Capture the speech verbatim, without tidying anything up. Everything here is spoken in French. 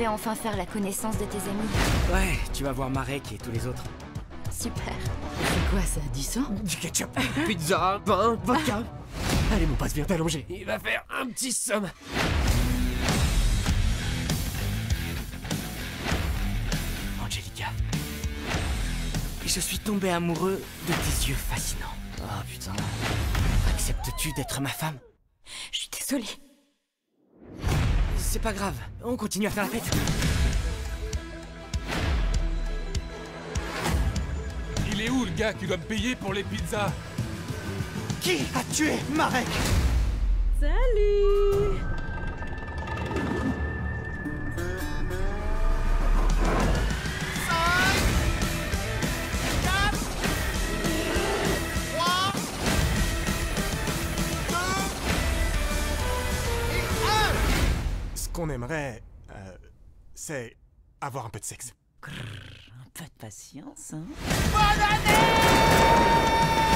vais enfin faire la connaissance de tes amis. Ouais, tu vas voir Marek et tous les autres. Super. C'est quoi ça, du sang? Du ketchup, pizza, pain, vodka. Allez mon pote, viens t'allonger. Il va faire un petit somme. Angelica. Je suis tombé amoureux de tes yeux fascinants. Oh putain. Acceptes-tu d'être ma femme? Je suis désolée. C'est pas grave, on continue à faire la fête. Il est où le gars qui doit me payer pour les pizzas? Qui a tué Marek? Salut! Ce qu'on aimerait, euh, c'est avoir un peu de sexe. Un peu de patience, hein? Bonne année!